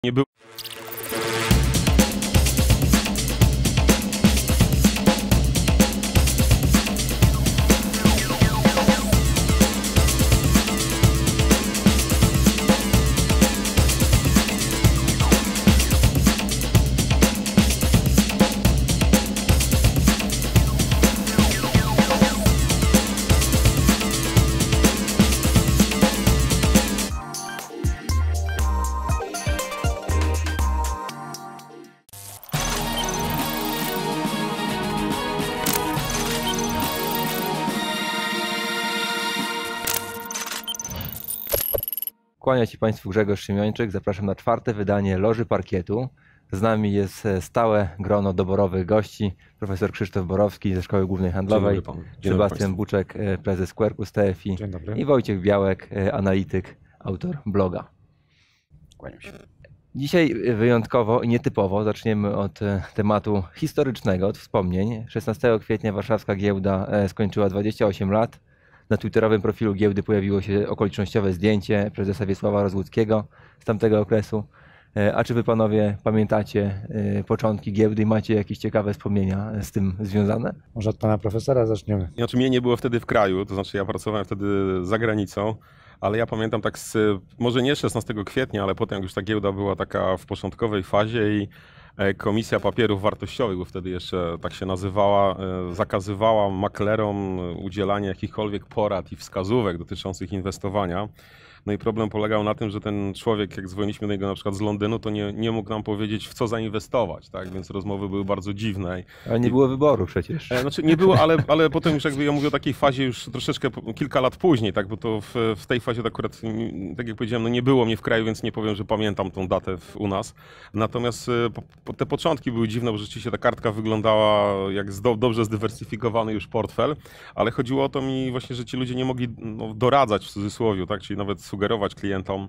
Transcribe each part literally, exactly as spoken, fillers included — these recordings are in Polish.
Nie było. Kłania się Państwu Grzegorz Szymiańczyk. Zapraszam na czwarte wydanie Loży Parkietu. Z nami jest stałe grono doborowych gości. Profesor Krzysztof Borowski ze Szkoły Głównej Handlowej, Sebastian Buczek, prezes Quercus T F I i Wojciech Białek, analityk, autor bloga. Kłaniam się. Dzisiaj wyjątkowo i nietypowo zaczniemy od tematu historycznego, od wspomnień. szesnastego kwietnia warszawska giełda skończyła dwadzieścia osiem lat. Na twitterowym profilu giełdy pojawiło się okolicznościowe zdjęcie prezesa Wiesława Rozłuckiego z tamtego okresu. A czy wy panowie pamiętacie początki giełdy i macie jakieś ciekawe wspomnienia z tym związane? Może od pana profesora zaczniemy. Znaczy mnie nie było wtedy w kraju, to znaczy ja pracowałem wtedy za granicą, ale ja pamiętam tak z, może nie szesnastego kwietnia, ale potem jak już ta giełda była taka w początkowej fazie i Komisja Papierów Wartościowych, bo wtedy jeszcze tak się nazywała, zakazywała maklerom udzielania jakichkolwiek porad i wskazówek dotyczących inwestowania. No i problem polegał na tym, że ten człowiek, jak dzwoniliśmy do niego na przykład z Londynu, to nie, nie mógł nam powiedzieć, w co zainwestować, tak? Więc rozmowy były bardzo dziwne. Ale nie było wyboru przecież. Znaczy nie było, ale, ale potem już jakby ja mówię o takiej fazie już troszeczkę kilka lat później, tak? Bo to w, w tej fazie to akurat, tak jak powiedziałem, no nie było mnie w kraju, więc nie powiem, że pamiętam tą datę w, u nas. Natomiast po, po te początki były dziwne, bo rzeczywiście ta kartka wyglądała jak zdo, dobrze zdywersyfikowany już portfel, ale chodziło o to mi właśnie, że ci ludzie nie mogli no, doradzać w cudzysłowie, tak? Czyli nawet sugerować klientom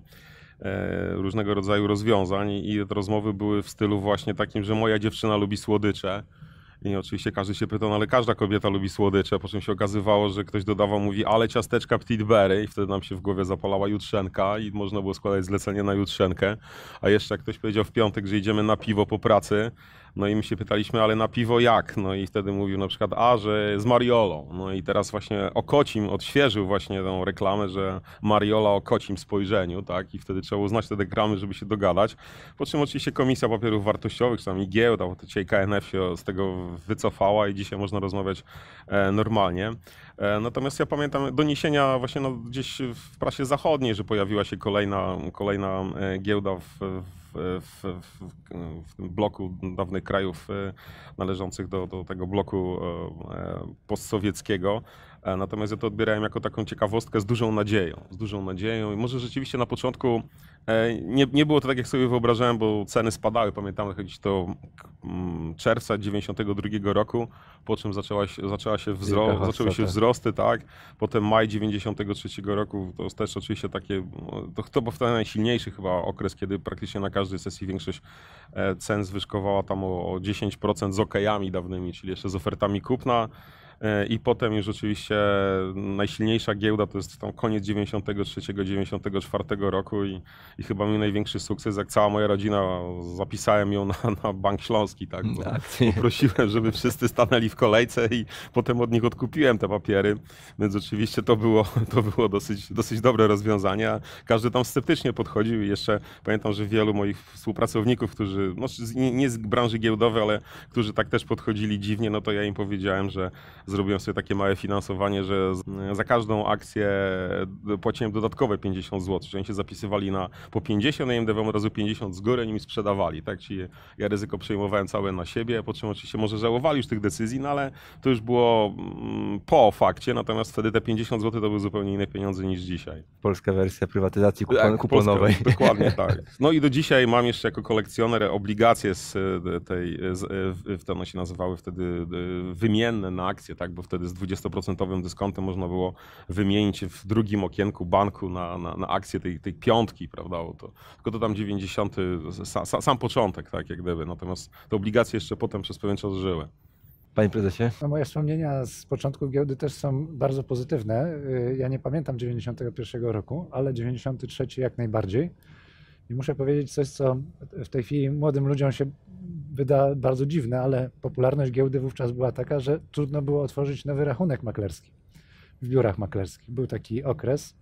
e, różnego rodzaju rozwiązań i te rozmowy były w stylu właśnie takim, że moja dziewczyna lubi słodycze i oczywiście każdy się pytał, no ale każda kobieta lubi słodycze, po czym się okazywało, że ktoś dodawał, mówi, ale ciasteczka Petitberry i wtedy nam się w głowie zapalała jutrzenka i można było składać zlecenie na jutrzenkę, a jeszcze jak ktoś powiedział w piątek, że idziemy na piwo po pracy, no i my się pytaliśmy, ale na piwo jak? No i wtedy mówił na przykład, a, że z Mariolą. No i teraz właśnie Okocim odświeżył właśnie tą reklamę, że Mariola o kocim spojrzeniu, tak? I wtedy trzeba uznać te reklamy, żeby się dogadać. Po czym oczywiście Komisja Papierów Wartościowych, czy tam i giełda, bo to dzisiaj K N F się z tego wycofała i dzisiaj można rozmawiać e, normalnie. E, natomiast ja pamiętam doniesienia właśnie no, gdzieś w prasie zachodniej, że pojawiła się kolejna, kolejna e, giełda w, w W, w, w tym bloku dawnych krajów należących do, do tego bloku postsowieckiego. Natomiast ja to odbierałem jako taką ciekawostkę z dużą nadzieją. Z dużą nadzieją i może rzeczywiście na początku nie, nie było to tak, jak sobie wyobrażałem, bo ceny spadały. Pamiętam chodzić do czerwca dziewięćdziesiątego drugiego roku, po czym zaczęła się, zaczęła się wzro- zaczęły się wzrosty, tak. Potem maj dziewięćdziesiątego trzeciego roku, to jest też oczywiście takie, to, to był wtedy najsilniejszy chyba okres, kiedy praktycznie na każdej sesji większość cen zwyżkowała tam o, o dziesięć procent z okejami dawnymi, czyli jeszcze z ofertami kupna. I potem już oczywiście najsilniejsza giełda to jest tam koniec dziewięćdziesiątego trzeciego dziewięćdziesiątego czwartego roku i, i chyba mi największy sukces, jak cała moja rodzina, zapisałem ją na, na Bank Śląski, tak? Bo poprosiłem, żeby wszyscy stanęli w kolejce i potem od nich odkupiłem te papiery, więc oczywiście to było, to było dosyć, dosyć dobre rozwiązanie. Każdy tam sceptycznie podchodził i jeszcze pamiętam, że wielu moich współpracowników, którzy, no nie z branży giełdowej, ale którzy tak też podchodzili dziwnie, no to ja im powiedziałem, że zrobiłem sobie takie małe finansowanie, że za każdą akcję płaciłem dodatkowe pięćdziesiąt złotych, że oni się zapisywali na po pięćdziesiąt, ja im dawałem od razu pięćdziesiąt z góry, oni mi sprzedawali, tak? Czyli ja ryzyko przejmowałem całe na siebie, po czym oczywiście może żałowali już tych decyzji, no ale to już było po fakcie, natomiast wtedy te pięćdziesiąt złotych to były zupełnie inne pieniądze niż dzisiaj. Polska wersja prywatyzacji kupon tak, kuponowej. Polska, dokładnie tak. No i do dzisiaj mam jeszcze jako kolekcjoner obligacje z tej, z, to one się nazywały wtedy wymienne na akcje, tak, bo wtedy z dwudziestoprocentowym dyskontem można było wymienić w drugim okienku banku na, na, na akcję tej, tej piątki, prawda, to, tylko to tam dziewięćdziesiąty, sam, sam początek, tak, jak gdyby, natomiast te obligacje jeszcze potem przez pewien czas żyły. Panie prezesie? No, moje wspomnienia z początku giełdy też są bardzo pozytywne. Ja nie pamiętam dziewięćdziesiątego pierwszego roku, ale dziewięćdziesiąty trzeci jak najbardziej. I muszę powiedzieć coś, co w tej chwili młodym ludziom się wyda bardzo dziwne, ale popularność giełdy wówczas była taka, że trudno było otworzyć nowy rachunek maklerski w biurach maklerskich. Był taki okres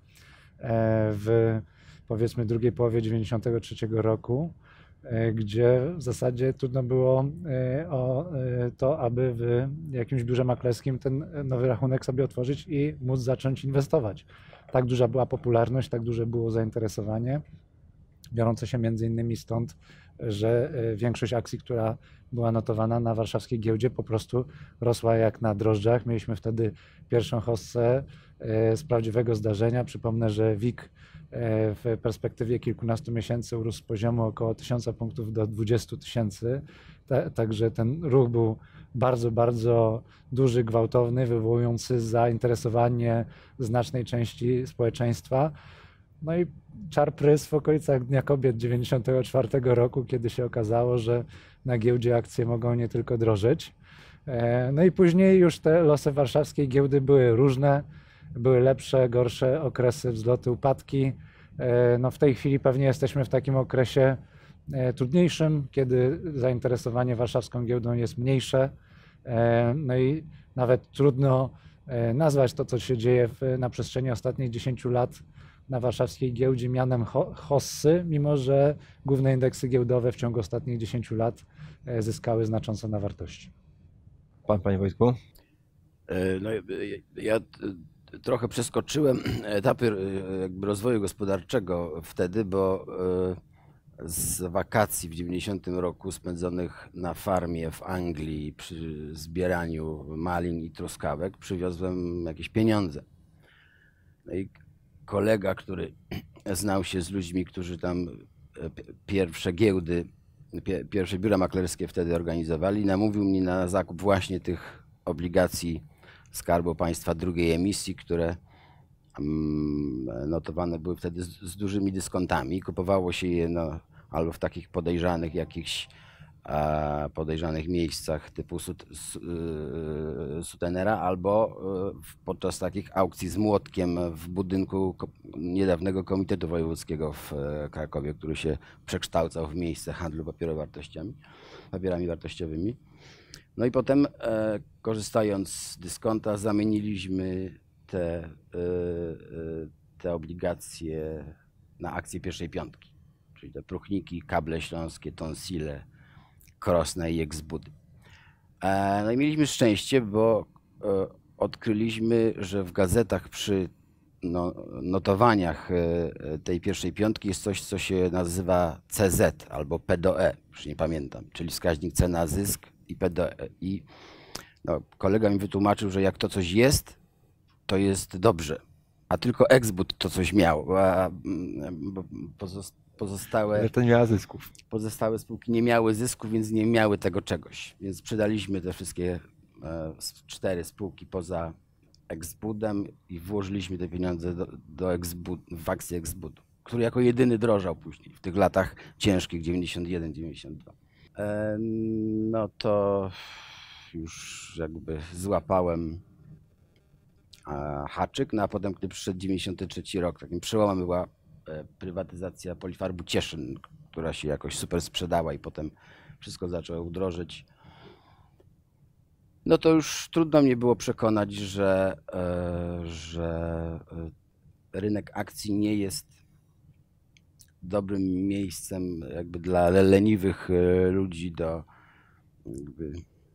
w powiedzmy drugiej połowie dziewięćdziesiątego trzeciego roku, gdzie w zasadzie trudno było o to, aby w jakimś biurze maklerskim ten nowy rachunek sobie otworzyć i móc zacząć inwestować. Tak duża była popularność, tak duże było zainteresowanie, biorące się między innymi stąd, że większość akcji, która była notowana na warszawskiej giełdzie, po prostu rosła jak na drożdżach. Mieliśmy wtedy pierwszą hossę z prawdziwego zdarzenia. Przypomnę, że W I K w perspektywie kilkunastu miesięcy urósł z poziomu około tysiąca punktów do dwudziestu tysięcy. Także ten ruch był bardzo, bardzo duży, gwałtowny, wywołujący zainteresowanie znacznej części społeczeństwa. No i czar prys w okolicach Dnia Kobiet dziewięćdziesiątego czwartego roku, kiedy się okazało, że na giełdzie akcje mogą nie tylko drożeć. No i później już te losy warszawskiej giełdy były różne, były lepsze, gorsze okresy, wzloty, upadki. No w tej chwili pewnie jesteśmy w takim okresie trudniejszym, kiedy zainteresowanie warszawską giełdą jest mniejsze. No i nawet trudno nazwać to, co się dzieje w, na przestrzeni ostatnich dziesięciu lat na warszawskiej giełdzie mianem hossy, mimo że główne indeksy giełdowe w ciągu ostatnich dziesięciu lat zyskały znacząco na wartości. Pan, panie Wojtku? No, ja trochę przeskoczyłem etapy jakby rozwoju gospodarczego wtedy, bo z wakacji w dziewięćdziesiątym roku spędzonych na farmie w Anglii przy zbieraniu malin i truskawek przywiozłem jakieś pieniądze. No i kolega, który znał się z ludźmi, którzy tam pierwsze giełdy, pierwsze biura maklerskie wtedy organizowali, namówił mnie na zakup właśnie tych obligacji Skarbu Państwa drugiej emisji, które notowane były wtedy z, z dużymi dyskontami. Kupowało się je no, albo w takich podejrzanych jakichś a, podejrzanych miejscach typu sut, sutenera, albo podczas takich aukcji z młotkiem w budynku niedawnego Komitetu Wojewódzkiego w Krakowie, który się przekształcał w miejsce handlu papierowartościami, papierami wartościowymi. No i potem, e, korzystając z dyskonta, zamieniliśmy te, e, te obligacje na akcje pierwszej piątki, czyli te Pruchniki, Kable Śląskie, Tonsile, Krosna i Exbudy. E, no i mieliśmy szczęście, bo e, odkryliśmy, że w gazetach przy no, notowaniach e, tej pierwszej piątki jest coś, co się nazywa C Z albo P do E, już nie pamiętam, czyli wskaźnik cena zysk i P do E. I no, kolega mi wytłumaczył, że jak to coś jest, to jest dobrze, a tylko Exbud to coś miał, a pozostałe, Że to nie miała zysków. pozostałe spółki nie miały zysków, więc nie miały tego czegoś. Więc sprzedaliśmy te wszystkie e, cztery spółki poza Exbudem i włożyliśmy te pieniądze do, do Exbud, w akcję Exbudu, który jako jedyny drożał później w tych latach ciężkich dziewięćdziesiąt jeden dziewięćdziesiąt dwa. E, no to już jakby złapałem e, haczyk, no a potem, gdy przyszedł dziewięćdziesiąty trzeci rok, takim przełomem była e, prywatyzacja Polifarbu Cieszyn, która się jakoś super sprzedała i potem wszystko zaczęło drożyć. No to już trudno mnie było przekonać, że, e, że rynek akcji nie jest dobrym miejscem jakby dla leniwych ludzi do jakby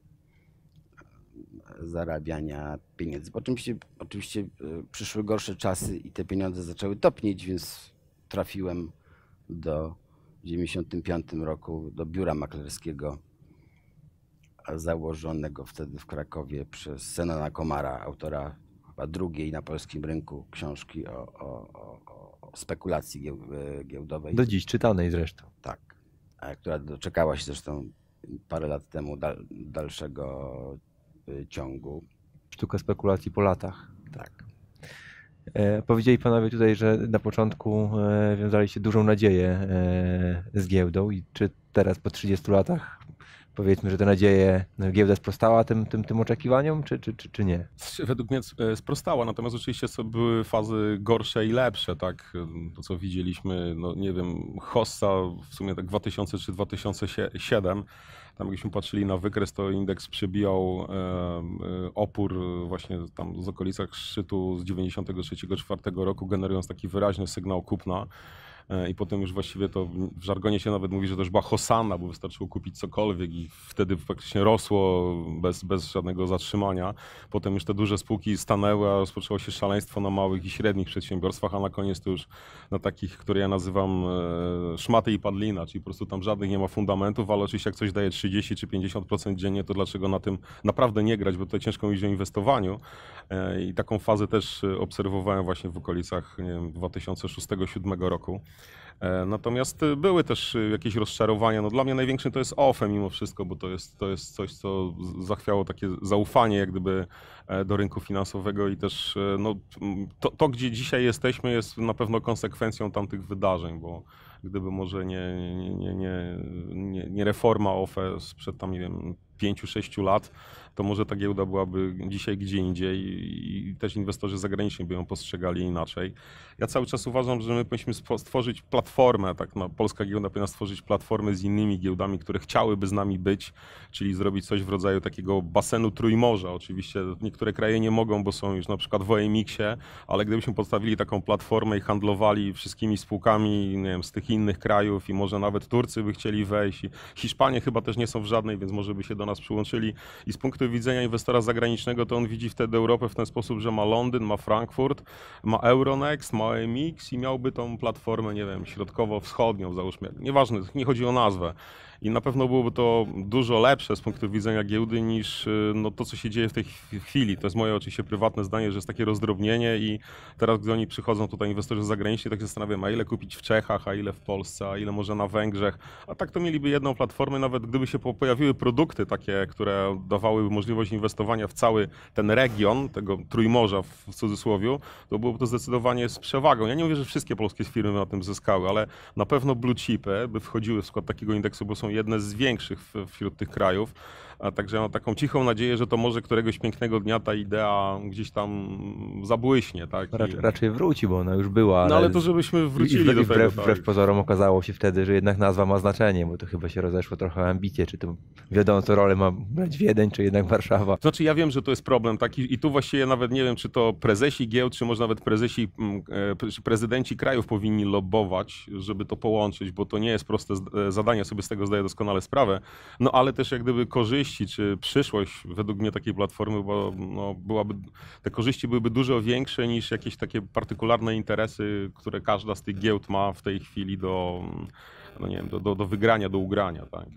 zarabiania pieniędzy. Oczywiście, oczywiście przyszły gorsze czasy i te pieniądze zaczęły topnieć, więc trafiłem do w dziewięćdziesiątym piątym roku do biura maklerskiego założonego wtedy w Krakowie przez Zenona Komara, autora chyba drugiej na polskim rynku książki o, o, o, o spekulacji giełdowej. Do dziś czytanej zresztą. Tak, która doczekała się zresztą parę lat temu dal, dalszego ciągu. Sztuka spekulacji po latach. Tak. E, powiedzieli panowie tutaj, że na początku e, wiązali się dużą nadzieję e, z giełdą i czy teraz po trzydziestu latach powiedzmy, że te nadzieje, no, giełda sprostała tym, tym, tym oczekiwaniom, czy, czy, czy, czy nie? Według mnie e, sprostała, natomiast oczywiście są- były fazy gorsze i lepsze, tak? To co widzieliśmy, no nie wiem, Hossa w sumie tak dwa tysiące trzy dwa tysiące siedem, tam jakbyśmy patrzyli na wykres, to indeks przebijał e, e, opór właśnie tam z okolicach szczytu z dziewięćdziesiątego trzeciego czwartego roku, generując taki wyraźny sygnał kupna. E, I potem już właściwie to w żargonie się nawet mówi, że to już była hosanna, bo wystarczyło kupić cokolwiek i wtedy praktycznie rosło bez, bez żadnego zatrzymania. Potem już te duże spółki stanęły, a rozpoczęło się szaleństwo na małych i średnich przedsiębiorstwach, a na koniec to już na takich, które ja nazywam e, szmaty i padlina, czyli po prostu tam żadnych nie ma fundamentów, ale oczywiście jak coś daje trzydzieści czy pięćdziesiąt procent dziennie, to dlaczego na tym naprawdę nie grać, bo tutaj ciężko mówić o inwestowaniu. E, I taką fazę też obserwowałem właśnie w okolicach, nie wiem, dwa tysiące szóstego dwa tysiące siódmego roku. E, Natomiast e, były też e, jakieś rozczarowania. No dla mnie największym to jest O F E mimo wszystko, bo to jest, to jest coś, co z- zachwiało takie zaufanie jak gdyby e, do rynku finansowego i też e, no, m, to, to, gdzie dzisiaj jesteśmy, jest na pewno konsekwencją tamtych wydarzeń, bo gdyby może nie, nie, nie, nie, nie, nie reforma O F E sprzed tam, nie wiem, pięciu, sześciu lat, to może ta giełda byłaby dzisiaj gdzie indziej i i też inwestorzy zagraniczni by ją postrzegali inaczej. Ja cały czas uważam, że my powinniśmy spo- stworzyć platformę, tak, no, polska giełda powinna stworzyć platformę z innymi giełdami, które chciałyby z nami być, czyli zrobić coś w rodzaju takiego basenu Trójmorza. Oczywiście niektóre kraje nie mogą, bo są już na przykład w O E M X-ie, ale gdybyśmy postawili taką platformę i handlowali wszystkimi spółkami, nie wiem, z tych innych krajów i może nawet Turcy by chcieli wejść i Hiszpanie chyba też nie są w żadnej, więc może by się do nas przyłączyli i z punktu widzenia inwestora zagranicznego to on widzi wtedy Europę w ten sposób, że ma Londyn, ma Frankfurt, ma Euronext, ma O E M X i miałby tą platformę, nie wiem, środkowo-wschodnią załóżmy, nieważne, nie chodzi o nazwę. I na pewno byłoby to dużo lepsze z punktu widzenia giełdy niż y, no, to, co się dzieje w tej chw- chwili. To jest moje oczywiście prywatne zdanie, że jest takie rozdrobnienie i teraz, gdy oni przychodzą tutaj, inwestorzy zagraniczni, tak się zastanawiam, a ile kupić w Czechach, a ile w Polsce, a ile może na Węgrzech. A tak to mieliby jedną platformę, nawet gdyby się po- pojawiły produkty takie, które dawałyby możliwość inwestowania w cały ten region, tego Trójmorza w, w cudzysłowie, to byłoby to zdecydowanie z przewagą. Ja nie mówię, że wszystkie polskie firmy na tym zyskały, ale na pewno blue chipy by wchodziły w skład takiego indeksu, bo są jedne z większych w, wśród tych krajów. A także mam taką cichą nadzieję, że to może któregoś pięknego dnia ta idea gdzieś tam zabłyśnie, tak? I- Raczej, raczej wróci, bo ona już była. No ale to żebyśmy i wrócili wbrew, do i tego. wbrew, tak. wbrew pozorom okazało się wtedy, że jednak nazwa ma znaczenie, bo to chyba się rozeszło trochę o ambicje, czy to wiadomo, co rolę ma brać Wiedeń, czy jednak Warszawa. Znaczy ja wiem, że to jest problem taki i tu właściwie ja nawet nie wiem, czy to prezesi giełd, czy może nawet prezesi, mm, e, czy prezydenci krajów powinni lobbować, żeby to połączyć, bo to nie jest proste z- e, zadanie, ja sobie z tego zdaję doskonale sprawę, no ale też jak gdyby korzyści, czy przyszłość według mnie takiej platformy, bo no, byłaby, te korzyści byłyby dużo większe niż jakieś takie partykularne interesy, które każda z tych giełd ma w tej chwili do, no nie wiem, do, do, do wygrania, do ugrania, tak.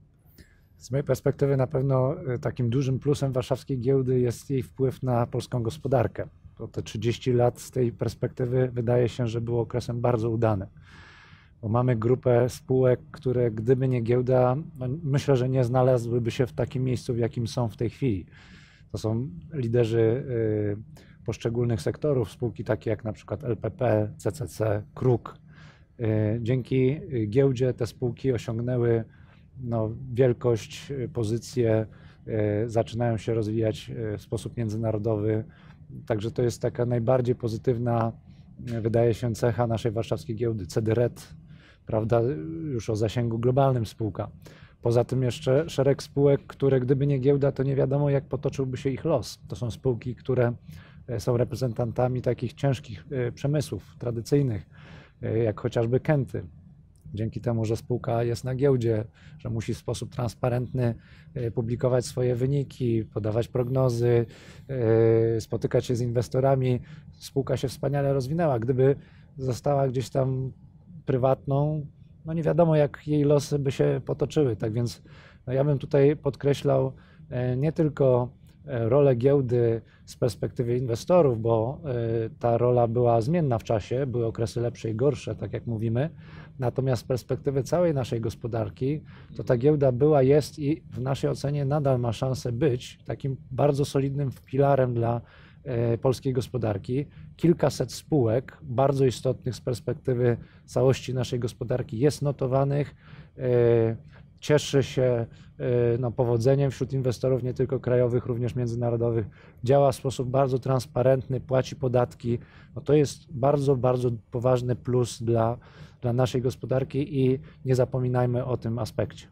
Z mojej perspektywy na pewno y, takim dużym plusem warszawskiej giełdy jest jej wpływ na polską gospodarkę. To te trzydzieści lat z tej perspektywy wydaje się, że było okresem bardzo udanym. Bo mamy grupę spółek, które gdyby nie giełda, no myślę, że nie znalazłyby się w takim miejscu, w jakim są w tej chwili. To są liderzy y, poszczególnych sektorów, spółki takie jak na przykład L P P, C C C, Kruk. Y, Dzięki y, giełdzie te spółki osiągnęły no, wielkość, y, pozycje, y, zaczynają się rozwijać y, w sposób międzynarodowy. Także to jest taka najbardziej pozytywna, y, wydaje się, cecha naszej warszawskiej giełdy. C D R E T, prawda, już o zasięgu globalnym spółka. Poza tym jeszcze szereg spółek, które gdyby nie giełda, to nie wiadomo, jak potoczyłby się ich los. To są spółki, które y, są reprezentantami takich ciężkich y, przemysłów tradycyjnych, y, jak chociażby Kenty. Dzięki temu, że spółka jest na giełdzie, że musi w sposób transparentny y, publikować swoje wyniki, podawać prognozy, y, spotykać się z inwestorami, spółka się wspaniale rozwinęła. Gdyby została gdzieś tam prywatną, no nie wiadomo, jak jej losy by się potoczyły. Tak więc no ja bym tutaj podkreślał e, nie tylko e, rolę giełdy z perspektywy inwestorów, bo e, ta rola była zmienna w czasie, były okresy lepsze i gorsze, tak jak mówimy. Natomiast z perspektywy całej naszej gospodarki, to ta giełda była, jest i w naszej ocenie nadal ma szansę być takim bardzo solidnym filarem dla e, polskiej gospodarki. Kilkaset spółek bardzo istotnych z perspektywy całości naszej gospodarki jest notowanych. E, cieszy się no, powodzeniem wśród inwestorów, nie tylko krajowych, również międzynarodowych. Działa w sposób bardzo transparentny, płaci podatki. No, to jest bardzo, bardzo poważny plus dla, dla naszej gospodarki i nie zapominajmy o tym aspekcie.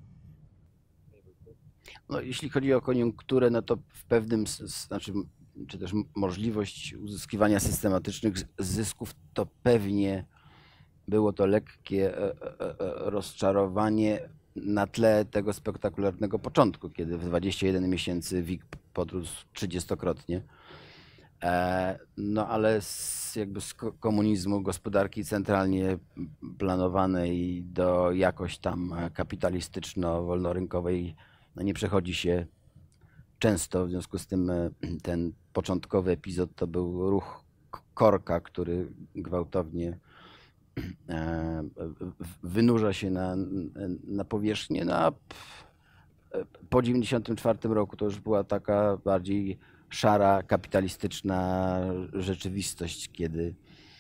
No, jeśli chodzi o koniunkturę, no to w pewnym, znaczy, czy też możliwość uzyskiwania systematycznych zysków, to pewnie było to lekkie rozczarowanie na tle tego spektakularnego początku, kiedy w dwadzieścia jeden miesięcy W I G podrósł trzydziestokrotnie. No ale z, jakby z komunizmu, gospodarki centralnie planowanej do jakoś tam kapitalistyczno-wolnorynkowej no nie przechodzi się często, w związku z tym ten początkowy epizod to był ruch korka, który gwałtownie wynurza się na, na powierzchnię. No a po dziewięćdziesiątym czwartym roku to już była taka bardziej szara, kapitalistyczna rzeczywistość, kiedy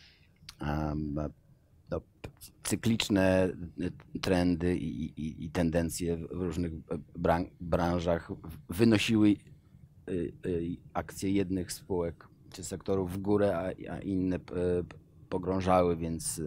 no, cykliczne trendy i, i, i tendencje w różnych branżach wynosiły akcje jednych spółek czy sektorów w górę, a, a inne pogrążały, więc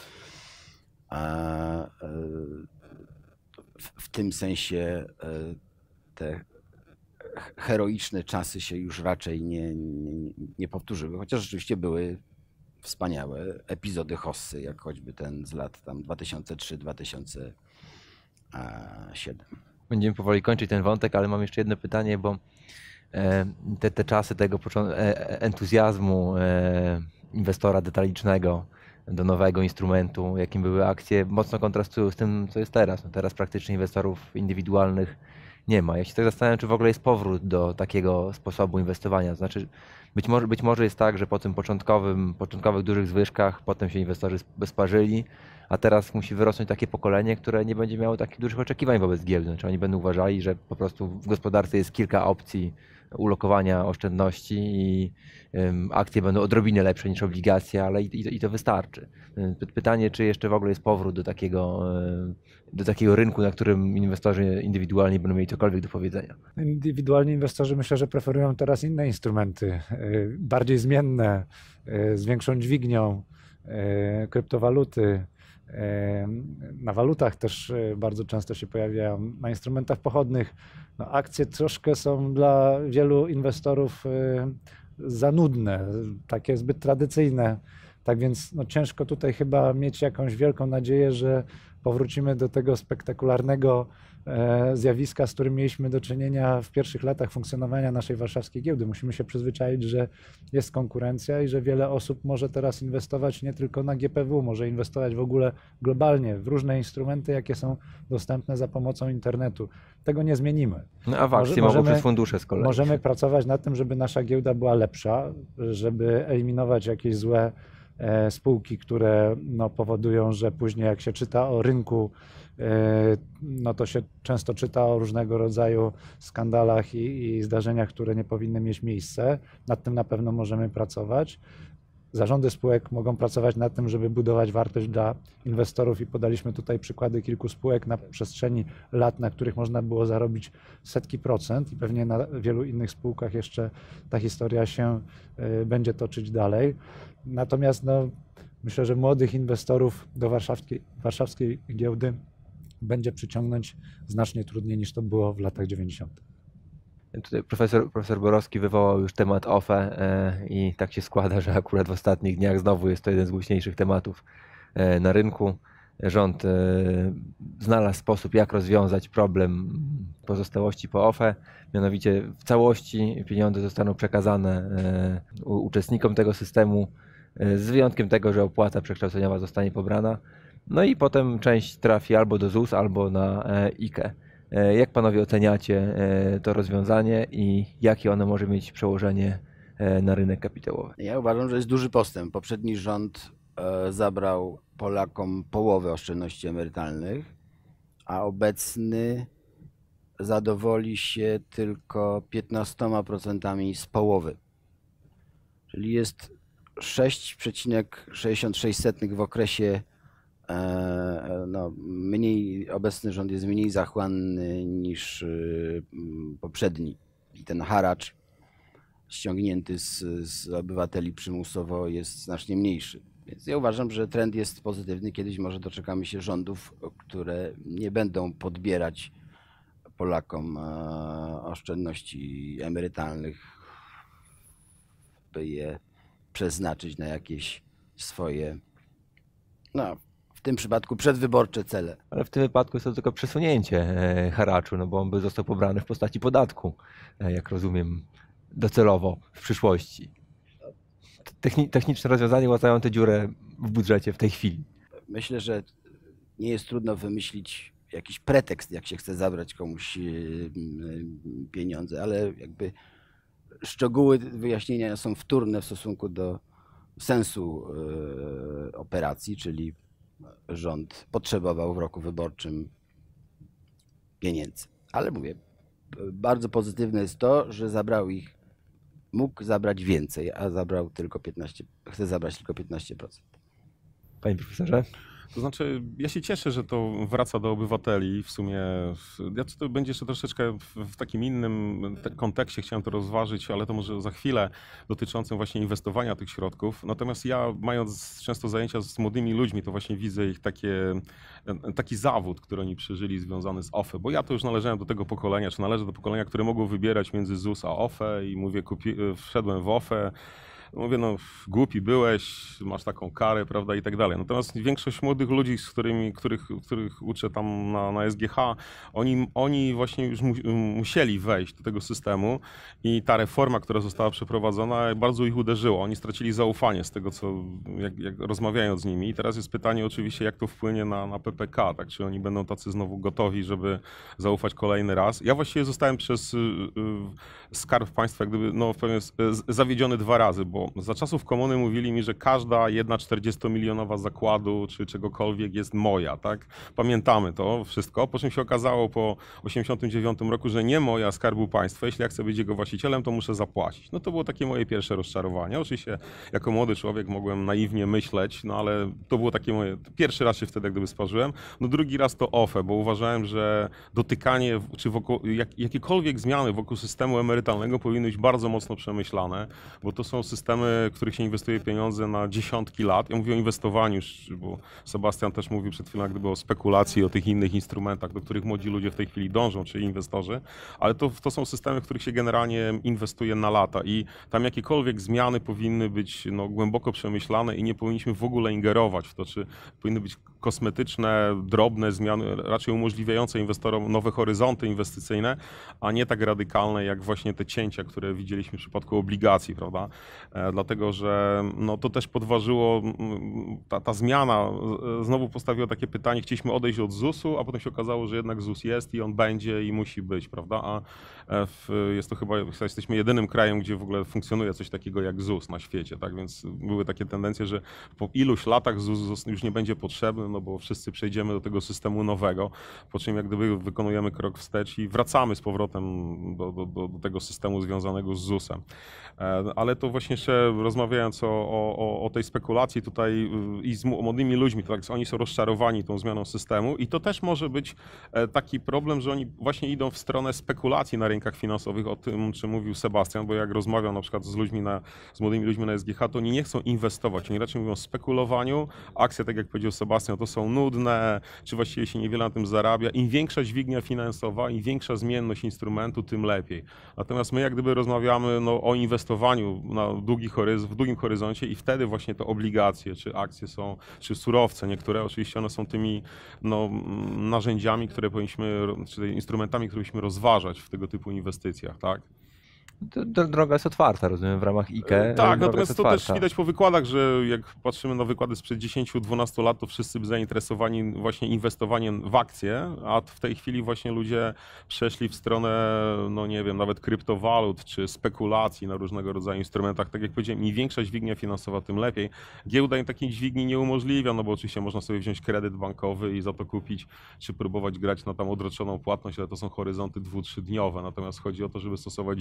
w, w tym sensie te heroiczne czasy się już raczej nie, nie, nie powtórzyły, chociaż rzeczywiście były wspaniałe epizody hossy, jak choćby ten z lat tam dwa tysiące trzeci do dwa tysiące siódmego. Będziemy powoli kończyć ten wątek, ale mam jeszcze jedno pytanie, bo te, te czasy tego entuzjazmu inwestora detalicznego do nowego instrumentu, jakim były akcje, mocno kontrastują z tym, co jest teraz. No teraz praktycznie inwestorów indywidualnych nie ma. Ja się tak zastanawiam, czy w ogóle jest powrót do takiego sposobu inwestowania. To znaczy, być może, być może jest tak, że po tym początkowym, początkowych dużych zwyżkach potem się inwestorzy besparzyli, a teraz musi wyrosnąć takie pokolenie, które nie będzie miało takich dużych oczekiwań wobec giełdy. Znaczy oni będą uważali, że po prostu w gospodarce jest kilka opcji ulokowania oszczędności i um, akcje będą odrobinę lepsze niż obligacje, ale i, i, i to wystarczy. Pytanie, czy jeszcze w ogóle jest powrót do takiego, do takiego rynku, na którym inwestorzy indywidualni będą mieli cokolwiek do powiedzenia. Indywidualni inwestorzy myślę, że preferują teraz inne instrumenty, bardziej zmienne, z większą dźwignią, kryptowaluty. Na walutach też bardzo często się pojawiają, na instrumentach pochodnych. No, akcje troszkę są dla wielu inwestorów za nudne, takie zbyt tradycyjne. Tak więc no, ciężko tutaj chyba mieć jakąś wielką nadzieję, że powrócimy do tego spektakularnego e, zjawiska, z którym mieliśmy do czynienia w pierwszych latach funkcjonowania naszej warszawskiej giełdy. Musimy się przyzwyczaić, że jest konkurencja i że wiele osób może teraz inwestować nie tylko na G P W, może inwestować w ogóle globalnie w różne instrumenty, jakie są dostępne za pomocą internetu. Tego nie zmienimy. No, a w akcje mogą przez fundusze z kolei. Możemy pracować nad tym, żeby nasza giełda była lepsza, żeby eliminować jakieś złe spółki, które no, powodują, że później jak się czyta o rynku, no to się często czyta o różnego rodzaju skandalach i, i zdarzeniach, które nie powinny mieć miejsca. Nad tym na pewno możemy pracować. Zarządy spółek mogą pracować nad tym, żeby budować wartość dla inwestorów i podaliśmy tutaj przykłady kilku spółek na przestrzeni lat, na których można było zarobić setki procent i pewnie na wielu innych spółkach jeszcze ta historia się y, będzie toczyć dalej. Natomiast no, myślę, że młodych inwestorów do warszawskiej, warszawskiej giełdy będzie przyciągnąć znacznie trudniej niż to było w latach dziewięćdziesiątych. Tutaj profesor, profesor Borowski wywołał już temat O F E i tak się składa, że akurat w ostatnich dniach znowu jest to jeden z głośniejszych tematów na rynku. Rząd znalazł sposób, jak rozwiązać problem pozostałości po O F E, mianowicie w całości pieniądze zostaną przekazane uczestnikom tego systemu, z wyjątkiem tego, że opłata przekształceniowa zostanie pobrana, no i potem część trafi albo do Z U S, albo na I K E. Jak panowie oceniacie to rozwiązanie i jakie ono może mieć przełożenie na rynek kapitałowy? Ja uważam, że jest duży postęp. Poprzedni rząd zabrał Polakom połowę oszczędności emerytalnych, a obecny zadowoli się tylko piętnastoma procentami z połowy. Czyli jest sześć przecinek sześćdziesiąt sześć w okresie e, no, mniej, obecny rząd jest mniej zachłanny niż y, m, poprzedni. I ten haracz ściągnięty z, z obywateli przymusowo jest znacznie mniejszy. Więc ja uważam, że trend jest pozytywny. Kiedyś może doczekamy się rządów, które nie będą podbierać Polakom e, oszczędności emerytalnych, by je przeznaczyć na jakieś swoje, no w tym przypadku przedwyborcze cele. Ale w tym wypadku jest to tylko przesunięcie e, haraczu, no bo on by został pobrany w postaci podatku, e, jak rozumiem, docelowo w przyszłości. Techni- techniczne rozwiązanie łatają tę dziurę w budżecie w tej chwili. Myślę, że nie jest trudno wymyślić jakiś pretekst, jak się chce zabrać komuś y, y, pieniądze, ale jakby szczegóły wyjaśnienia są wtórne w stosunku do sensu y, operacji, czyli rząd potrzebował w roku wyborczym pieniędzy. Ale mówię, bardzo pozytywne jest to, że zabrał ich, mógł zabrać więcej, a zabrał tylko piętnaście, chce zabrać tylko piętnaście procent. Panie profesorze? To znaczy, ja się cieszę, że to wraca do obywateli w sumie. Ja to będzie jeszcze troszeczkę w, w takim innym kontekście chciałem to rozważyć, ale to może za chwilę, dotyczącym właśnie inwestowania tych środków. Natomiast ja, mając często zajęcia z młodymi ludźmi, to właśnie widzę ich takie, taki zawód, który oni przeżyli związany z O F E, bo ja to już należałem do tego pokolenia, czy należę do pokolenia, które mogło wybierać między ZUS a O F E i mówię, kupi, wszedłem w O F E. Mówię, no głupi byłeś, masz taką karę, prawda, i tak dalej. Natomiast większość młodych ludzi, z którymi, których, których uczę tam na, na S G H, oni, oni właśnie już mu, musieli wejść do tego systemu i ta reforma, która została przeprowadzona, bardzo ich uderzyła. Oni stracili zaufanie z tego, co, jak, jak rozmawiając z nimi. I teraz jest pytanie oczywiście, jak to wpłynie na, na P P K, tak? Czy oni będą tacy znowu gotowi, żeby zaufać kolejny raz. Ja właściwie zostałem przez y, y, Skarb Państwa, jak gdyby, no, w pewien, zawiedziony dwa razy, bo za czasów komuny mówili mi, że każda jedna czterdziestomilionowa zakładu czy czegokolwiek jest moja, tak? Pamiętamy to wszystko, po czym się okazało po osiemdziesiątym dziewiątym roku, że nie moja, Skarbu Państwa, jeśli ja chcę być jego właścicielem, to muszę zapłacić. No to było takie moje pierwsze rozczarowanie. Oczywiście jako młody człowiek mogłem naiwnie myśleć, no ale to było takie moje, pierwszy raz się wtedy jak gdyby sparzyłem. No drugi raz to O F E, bo uważałem, że dotykanie czy wokół, jak, jakiekolwiek zmiany wokół systemu emerytalnego powinny być bardzo mocno przemyślane, bo to są systemy, w których się inwestuje pieniądze na dziesiątki lat. Ja mówię o inwestowaniu, bo Sebastian też mówił przed chwilą jak gdyby o spekulacji, o tych innych instrumentach, do których młodzi ludzie w tej chwili dążą, czy inwestorzy, ale to, to są systemy, w których się generalnie inwestuje na lata i tam jakiekolwiek zmiany powinny być no, głęboko przemyślane i nie powinniśmy w ogóle ingerować w to, czy powinny być kosmetyczne, drobne zmiany, raczej umożliwiające inwestorom nowe horyzonty inwestycyjne, a nie tak radykalne jak właśnie te cięcia, które widzieliśmy w przypadku obligacji, prawda? Dlatego, że no, to też podważyło, ta, ta zmiana znowu postawiła takie pytanie, chcieliśmy odejść od zusu, a potem się okazało, że jednak ZUS jest i on będzie i musi być, prawda? A w, jest to chyba, jesteśmy jedynym krajem, gdzie w ogóle funkcjonuje coś takiego jak ZUS na świecie, tak? Więc były takie tendencje, że po iluś latach ZUS, ZUS już nie będzie potrzebny, no bo wszyscy przejdziemy do tego systemu nowego, po czym jak gdyby wykonujemy krok wstecz i wracamy z powrotem do, do, do, do tego systemu związanego z ZUS-em. Ale to właśnie jeszcze rozmawiając o, o, o tej spekulacji tutaj i z młodymi ludźmi, to tak, oni są rozczarowani tą zmianą systemu i to też może być taki problem, że oni właśnie idą w stronę spekulacji na rynkach finansowych, o tym, czym mówił Sebastian, bo jak rozmawiam na przykład z ludźmi, na, z młodymi ludźmi na S G H, to oni nie chcą inwestować, oni raczej mówią o spekulowaniu, akcje, tak jak powiedział Sebastian, to są nudne, czy właściwie się niewiele na tym zarabia. Im większa dźwignia finansowa, im większa zmienność instrumentu, tym lepiej. Natomiast my jak gdyby rozmawiamy no, o inwestowaniu na długi horyz- w długim horyzoncie i wtedy właśnie te obligacje, czy akcje są, czy surowce niektóre, oczywiście one są tymi no, narzędziami, które powinniśmy, czy instrumentami, które powinniśmy rozważać w tego typu inwestycjach, tak? Droga jest otwarta, rozumiem, w ramach I K E. Tak, natomiast to też widać po wykładach, że jak patrzymy na wykłady sprzed dziesięciu dwunastu lat, to wszyscy by zainteresowani właśnie inwestowaniem w akcje, a w tej chwili właśnie ludzie przeszli w stronę, no nie wiem, nawet kryptowalut, czy spekulacji na różnego rodzaju instrumentach. Tak jak powiedziałem, im większa dźwignia finansowa, tym lepiej. Giełda im takiej dźwigni nie umożliwia, no bo oczywiście można sobie wziąć kredyt bankowy i za to kupić, czy próbować grać na tam odroczoną płatność, ale to są horyzonty dwu-trzydniowe. Natomiast chodzi o to, żeby stosować dźwignię rzędu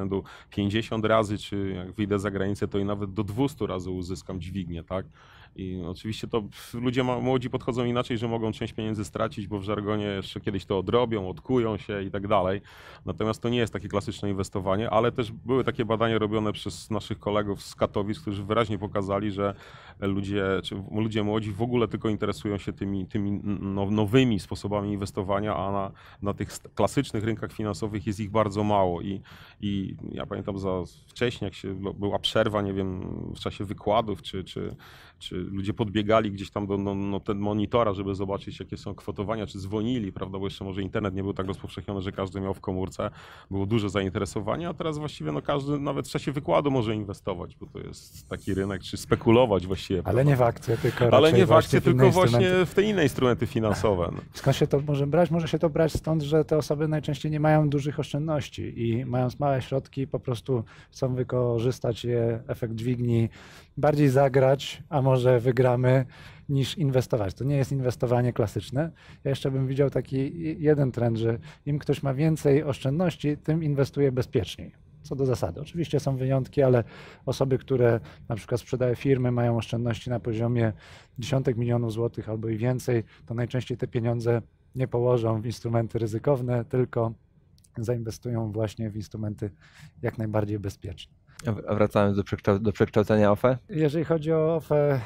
rzędu pięćdziesiąt razy, czy jak wyjdę za granicę, to i nawet do dwustu razy uzyskam dźwignię, tak? I oczywiście to ludzie ma, młodzi podchodzą inaczej, że mogą część pieniędzy stracić, bo w żargonie jeszcze kiedyś to odrobią, odkują się i tak dalej. Natomiast to nie jest takie klasyczne inwestowanie, ale też były takie badania robione przez naszych kolegów z Katowic, którzy wyraźnie pokazali, że ludzie, czy ludzie młodzi w ogóle tylko interesują się tymi, tymi now, nowymi sposobami inwestowania, a na, na tych klasycznych rynkach finansowych jest ich bardzo mało. I, i ja pamiętam za wcześniej, jak się była przerwa, nie wiem, w czasie wykładów, czy, czy, czy ludzie podbiegali gdzieś tam do no, no, ten monitora, żeby zobaczyć, jakie są kwotowania, czy dzwonili, prawda, bo jeszcze może internet nie był tak rozpowszechniony, że każdy miał w komórce, było duże zainteresowanie, a teraz właściwie no, każdy nawet w czasie wykładu może inwestować, bo to jest taki rynek, czy spekulować właściwie. Ale prawda? nie w akcje, tylko Ale nie w właśnie akcje, w inne tylko właśnie instrumenty. w te inne instrumenty finansowe. No. Skąd się to może brać? Może się to brać stąd, że te osoby najczęściej nie mają dużych oszczędności i mając małe środki po prostu chcą wykorzystać je, efekt dźwigni, bardziej zagrać, a może wygramy, niż inwestować. To nie jest inwestowanie klasyczne. Ja jeszcze bym widział taki jeden trend, że im ktoś ma więcej oszczędności, tym inwestuje bezpieczniej. Co do zasady. Oczywiście są wyjątki, ale osoby, które na przykład sprzedają firmy, mają oszczędności na poziomie dziesiątek milionów złotych albo i więcej, to najczęściej te pieniądze nie położą w instrumenty ryzykowne, tylko zainwestują właśnie w instrumenty jak najbardziej bezpieczne. A wracając do, przekształ do przekształcenia O F E? Jeżeli chodzi o O F E,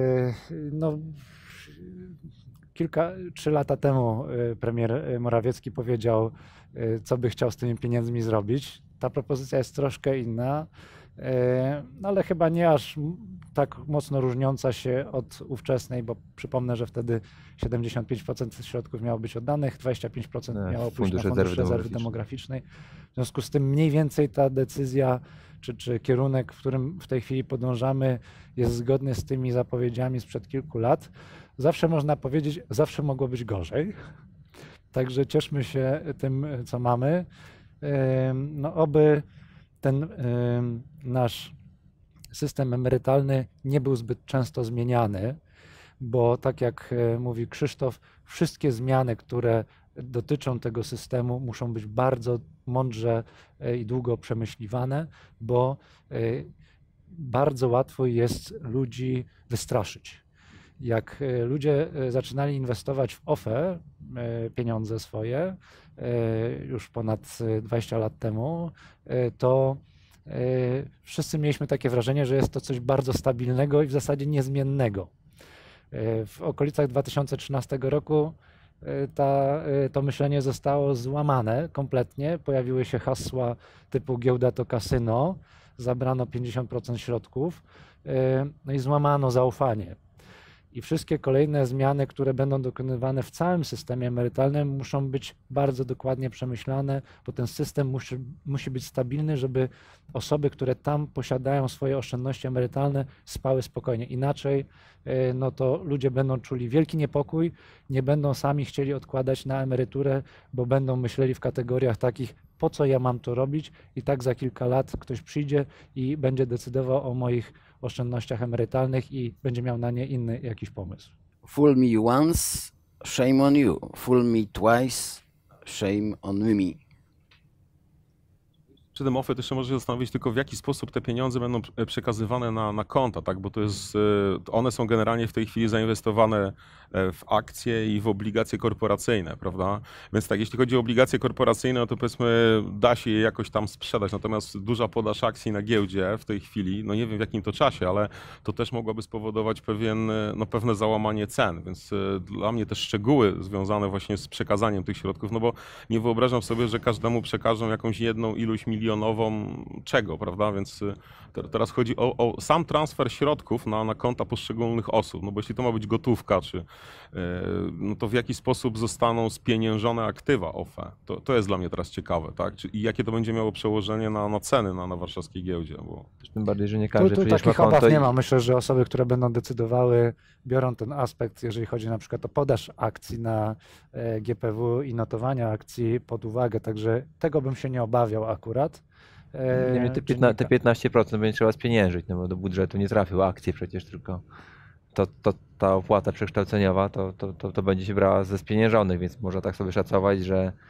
no kilka, trzy lata temu premier Morawiecki powiedział, co by chciał z tymi pieniędzmi zrobić. Ta propozycja jest troszkę inna, ale chyba nie aż tak mocno różniąca się od ówczesnej, bo przypomnę, że wtedy siedemdziesiąt pięć procent środków miało być oddanych, dwadzieścia pięć procent No, miało pójść Fundusz na Fundusz Rezerwy Rezerwy Demograficznej. W związku z tym mniej więcej ta decyzja czy, czy kierunek, w którym w tej chwili podążamy, jest zgodny z tymi zapowiedziami sprzed kilku lat. Zawsze można powiedzieć, zawsze mogło być gorzej. Także cieszmy się tym, co mamy. No, oby ten nasz system emerytalny nie był zbyt często zmieniany, bo tak jak mówi Krzysztof, wszystkie zmiany, które dotyczą tego systemu, muszą być bardzo mądrze i długo przemyśliwane, bo bardzo łatwo jest ludzi wystraszyć. Jak ludzie zaczynali inwestować w O F E, pieniądze swoje, już ponad dwadzieścia lat temu, to wszyscy mieliśmy takie wrażenie, że jest to coś bardzo stabilnego i w zasadzie niezmiennego. W okolicach dwa tysiące trzynastego roku ta, to myślenie zostało złamane kompletnie. Pojawiły się hasła typu giełda to kasyno, zabrano pięćdziesiąt procent środków, no i złamano zaufanie. I wszystkie kolejne zmiany, które będą dokonywane w całym systemie emerytalnym, muszą być bardzo dokładnie przemyślane, bo ten system musi, musi być stabilny, żeby osoby, które tam posiadają swoje oszczędności emerytalne, spały spokojnie. Inaczej no to ludzie będą czuli wielki niepokój, nie będą sami chcieli odkładać na emeryturę, bo będą myśleli w kategoriach takich, po co ja mam to robić, i tak za kilka lat ktoś przyjdzie i będzie decydował o moich oszczędnościach emerytalnych i będzie miał na nie inny jakiś pomysł. Fool me once, shame on you. Fool me twice, shame on me. Przy tym O F E to jeszcze może się zastanowić tylko, w jaki sposób te pieniądze będą przekazywane na, na konta, tak? Bo to jest, one są generalnie w tej chwili zainwestowane w akcje i w obligacje korporacyjne, prawda? Więc tak, jeśli chodzi o obligacje korporacyjne, no to powiedzmy da się je jakoś tam sprzedać, natomiast duża podaż akcji na giełdzie w tej chwili, no nie wiem w jakim to czasie, ale to też mogłoby spowodować pewien, no pewne załamanie cen, więc dla mnie te szczegóły związane właśnie z przekazaniem tych środków, no bo nie wyobrażam sobie, że każdemu przekażą jakąś jedną ilość milionową czego, prawda? Więc teraz chodzi o, o sam transfer środków na, na konta poszczególnych osób, no bo jeśli to ma być gotówka, czy no to w jaki sposób zostaną spieniężone aktywa O F E? To, to jest dla mnie teraz ciekawe, tak? Czy, i jakie to będzie miało przełożenie na, na ceny na, na warszawskiej giełdzie? Bo... Tym bardziej, że nie każdy Tu, tu przecież ma takich obaw konto nie i... ma. Myślę, że osoby, które będą decydowały, biorą ten aspekt, jeżeli chodzi na przykład o podaż akcji na G P W i notowania akcji pod uwagę, także tego bym się nie obawiał akurat. Nie wiem, te, piętna, te piętnaście procent będzie trzeba spieniężyć, no bo do budżetu nie trafią akcje przecież, tylko to, to, ta opłata przekształceniowa to, to, to, to będzie się brała ze spieniężonych, więc można tak sobie szacować, że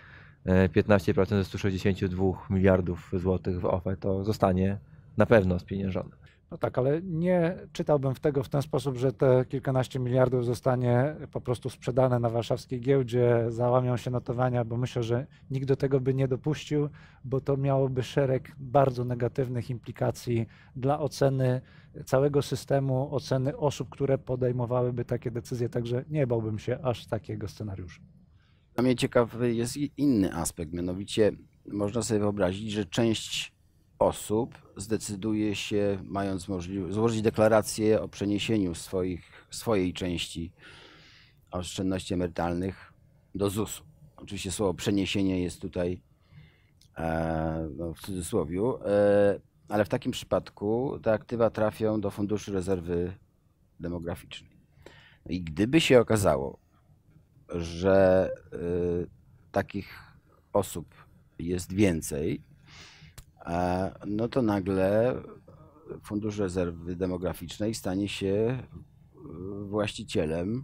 piętnaście procent ze stu sześćdziesięciu dwóch miliardów złotych w O F E, to zostanie na pewno spieniężone. No tak, ale nie czytałbym w tego w ten sposób, że te kilkanaście miliardów zostanie po prostu sprzedane na warszawskiej giełdzie, załamią się notowania, bo myślę, że nikt do tego by nie dopuścił, bo to miałoby szereg bardzo negatywnych implikacji dla oceny całego systemu, oceny osób, które podejmowałyby takie decyzje, także nie bałbym się aż takiego scenariusza. Dla mnie ciekawy jest i inny aspekt, mianowicie można sobie wyobrazić, że część osób zdecyduje się, mając możliwość, złożyć deklarację o przeniesieniu swoich, swojej części oszczędności emerytalnych do zusu. Oczywiście słowo przeniesienie jest tutaj e, no, w cudzysłowiu, e, ale w takim przypadku te aktywa trafią do Funduszu Rezerwy Demograficznej. No i gdyby się okazało, że e, takich osób jest więcej, no to nagle Fundusz Rezerwy Demograficznej stanie się właścicielem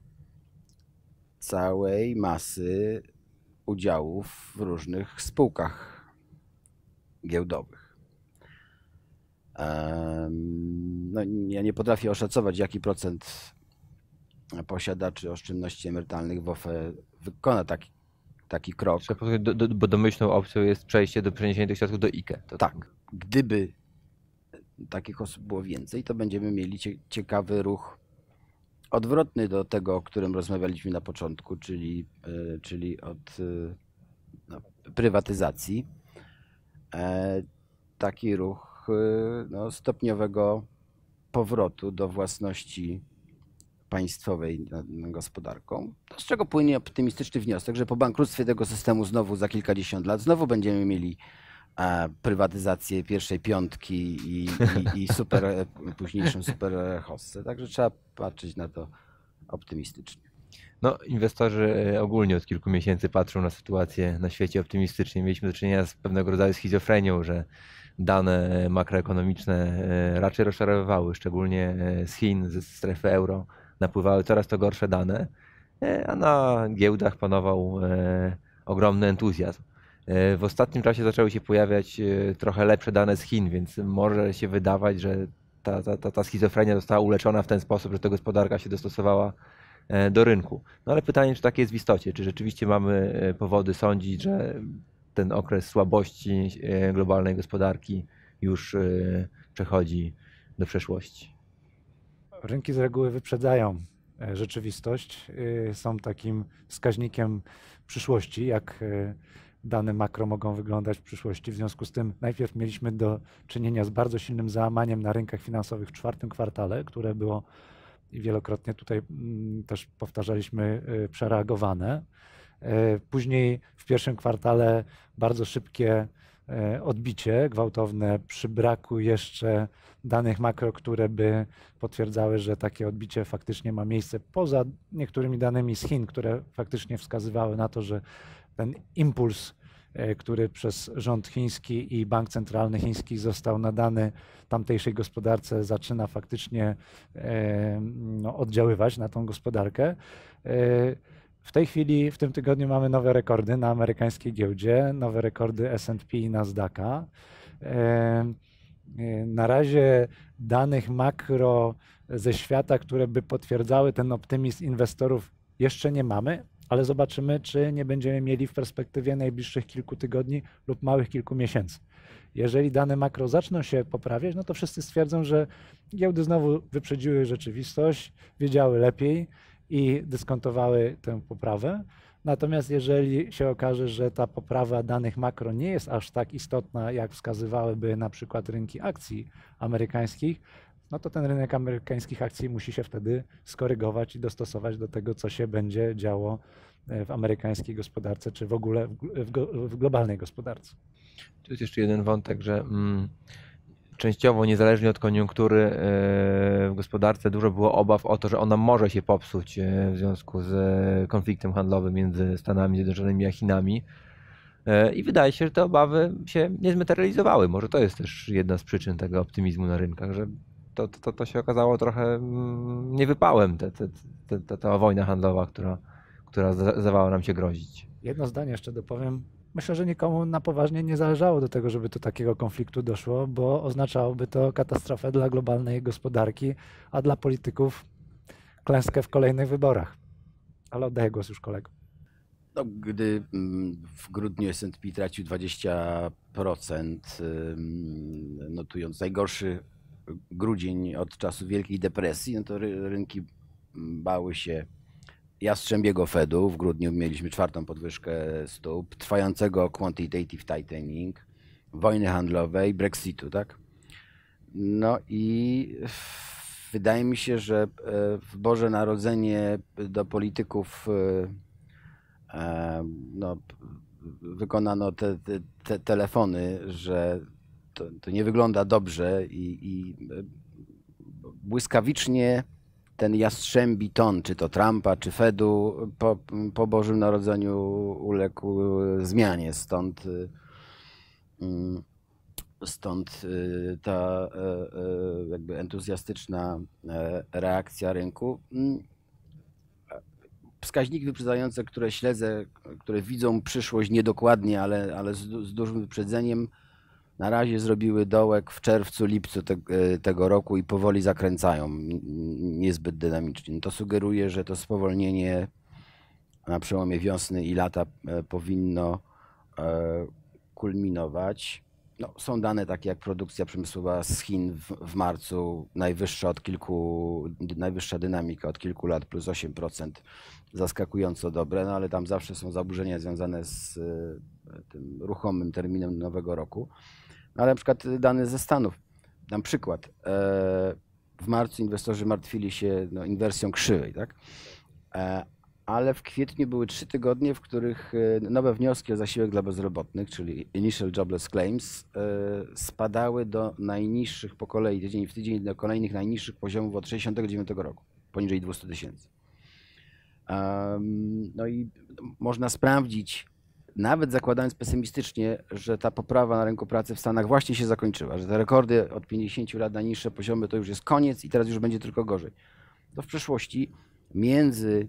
całej masy udziałów w różnych spółkach giełdowych. No, ja nie potrafię oszacować, jaki procent posiadaczy oszczędności emerytalnych w O F E wykona taki taki krok. Do, do, bo domyślną opcją jest przejście do przeniesienia tych środków do I K E. To tak. Gdyby takich osób było więcej, to będziemy mieli ciekawy ruch odwrotny do tego, o którym rozmawialiśmy na początku, czyli, czyli od no, prywatyzacji. Taki ruch no, stopniowego powrotu do własności państwowej nad gospodarką, z czego płynie optymistyczny wniosek, że po bankructwie tego systemu znowu za kilkadziesiąt lat znowu będziemy mieli e, prywatyzację pierwszej piątki i, i, i super, późniejszą super hossę. Także trzeba patrzeć na to optymistycznie. No, inwestorzy ogólnie od kilku miesięcy patrzą na sytuację na świecie optymistycznie. Mieliśmy do czynienia z pewnego rodzaju schizofrenią, że dane makroekonomiczne raczej rozczarowywały, szczególnie z Chin, ze strefy euro. Napływały coraz to gorsze dane, a na giełdach panował ogromny entuzjazm. W ostatnim czasie zaczęły się pojawiać trochę lepsze dane z Chin, więc może się wydawać, że ta, ta, ta, ta schizofrenia została uleczona w ten sposób, że ta gospodarka się dostosowała do rynku. No ale pytanie, czy tak jest w istocie, czy rzeczywiście mamy powody sądzić, że ten okres słabości globalnej gospodarki już przechodzi do przeszłości. Rynki z reguły wyprzedzają rzeczywistość, są takim wskaźnikiem przyszłości, jak dane makro mogą wyglądać w przyszłości. W związku z tym najpierw mieliśmy do czynienia z bardzo silnym załamaniem na rynkach finansowych w czwartym kwartale, które było i wielokrotnie tutaj też powtarzaliśmy przereagowane. Później w pierwszym kwartale bardzo szybkie odbicie gwałtowne przy braku jeszcze danych makro, które by potwierdzały, że takie odbicie faktycznie ma miejsce, poza niektórymi danymi z Chin, które faktycznie wskazywały na to, że ten impuls, który przez rząd chiński i bank centralny chiński został nadany tamtejszej gospodarce, zaczyna faktycznie no, oddziaływać na tą gospodarkę. W tej chwili, w tym tygodniu mamy nowe rekordy na amerykańskiej giełdzie, nowe rekordy S and P i Nasdaqa. Na razie danych makro ze świata, które by potwierdzały ten optymizm inwestorów, jeszcze nie mamy, ale zobaczymy, czy nie będziemy mieli w perspektywie najbliższych kilku tygodni lub małych kilku miesięcy. Jeżeli dane makro zaczną się poprawiać, no to wszyscy stwierdzą, że giełdy znowu wyprzedziły rzeczywistość, wiedziały lepiej i dyskontowały tę poprawę. Natomiast jeżeli się okaże, że ta poprawa danych makro nie jest aż tak istotna, jak wskazywałyby na przykład rynki akcji amerykańskich, no to ten rynek amerykańskich akcji musi się wtedy skorygować i dostosować do tego, co się będzie działo w amerykańskiej gospodarce, czy w ogóle w, w globalnej gospodarce. Tu jest jeszcze jeden wątek, że mm, częściowo niezależnie od koniunktury yy, w gospodarce dużo było obaw o to, że ona może się popsuć yy, w związku z yy, konfliktem handlowym między Stanami Zjednoczonymi a Chinami. Yy, I wydaje się, że te obawy się nie zmaterializowały. Może to jest też jedna z przyczyn tego optymizmu na rynkach, że to, to, to się okazało trochę mm, niewypałem, te, te, te, te, ta wojna handlowa, która, która zdawała nam się grozić. Jedno zdanie jeszcze dopowiem. myślę, że nikomu na poważnie nie zależało do tego, żeby do takiego konfliktu doszło, bo oznaczałoby to katastrofę dla globalnej gospodarki, a dla polityków klęskę w kolejnych wyborach. Ale oddaję głos już kolegom. No, gdy w grudniu S and P tracił dwadzieścia procent, notując najgorszy grudzień od czasu Wielkiej Depresji, no to rynki bały się jastrzębiego Fedu. W grudniu mieliśmy czwartą podwyżkę stóp, trwającego quantitative tightening, wojny handlowej, Brexitu, tak? No i wydaje mi się, że w Boże Narodzenie do polityków no, wykonano te, te, te telefony, że to, to nie wygląda dobrze i, i błyskawicznie ten jastrzębi ton, czy to Trumpa, czy Fedu, po, po Bożym Narodzeniu uległ zmianie. Stąd, stąd ta jakby entuzjastyczna reakcja rynku. Wskaźniki wyprzedzające, które śledzę, które widzą przyszłość niedokładnie, ale, ale z, z dużym wyprzedzeniem, na razie zrobiły dołek w czerwcu, lipcu te, tego roku i powoli zakręcają, niezbyt dynamicznie. To sugeruje, że to spowolnienie na przełomie wiosny i lata powinno kulminować. No, są dane takie jak produkcja przemysłowa z Chin w, w marcu, najwyższa od kilku, najwyższa dynamika od kilku lat, plus osiem procent, zaskakująco dobre, no ale tam zawsze są zaburzenia związane z tym ruchomym terminem nowego roku. No, ale na przykład dane ze Stanów, dam przykład, w marcu inwestorzy martwili się no, inwersją krzywej, tak? Ale w kwietniu były trzy tygodnie, w których nowe wnioski o zasiłek dla bezrobotnych, czyli Initial Jobless Claims, spadały do najniższych po kolei, tydzień w tydzień, do kolejnych najniższych poziomów od sześćdziesiątego dziewiątego roku, poniżej dwieście tysięcy. No i można sprawdzić, nawet zakładając pesymistycznie, że ta poprawa na rynku pracy w Stanach właśnie się zakończyła, że te rekordy od pięćdziesięciu lat na niższe poziomy to już jest koniec i teraz już będzie tylko gorzej. To w przyszłości między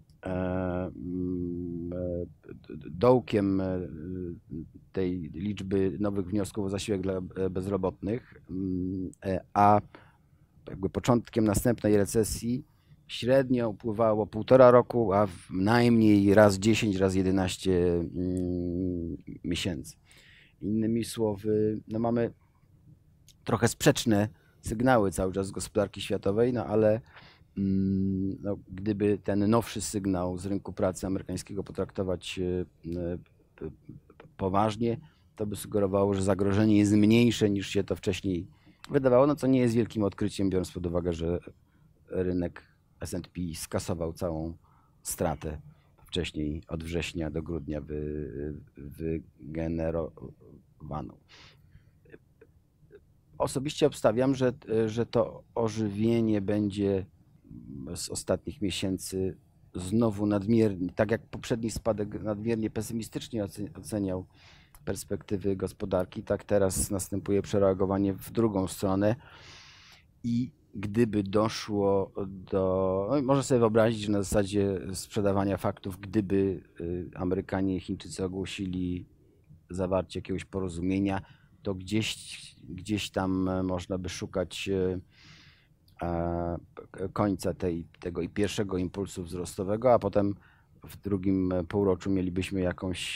dołkiem tej liczby nowych wniosków o zasiłek dla bezrobotnych, a jakby początkiem następnej recesji średnio upływało półtora roku, a najmniej raz dziesięć, raz jedenaście miesięcy. Innymi słowy, no mamy trochę sprzeczne sygnały cały czas z gospodarki światowej, no ale no, gdyby ten nowszy sygnał z rynku pracy amerykańskiego potraktować poważnie, to by sugerowało, że zagrożenie jest mniejsze niż się to wcześniej wydawało, no co nie jest wielkim odkryciem, biorąc pod uwagę, że rynek S and P skasował całą stratę wcześniej od września do grudnia wy, wygenerowaną. Osobiście obstawiam, że, że to ożywienie będzie z ostatnich miesięcy znowu nadmiernie, tak jak poprzedni spadek nadmiernie pesymistycznie oceniał perspektywy gospodarki, tak teraz następuje przereagowanie w drugą stronę i gdyby doszło do, no może sobie wyobrazić, że na zasadzie sprzedawania faktów, gdyby Amerykanie i Chińczycy ogłosili zawarcie jakiegoś porozumienia, to gdzieś, gdzieś tam można by szukać końca tej, tego i pierwszego impulsu wzrostowego, a potem w drugim półroczu mielibyśmy jakąś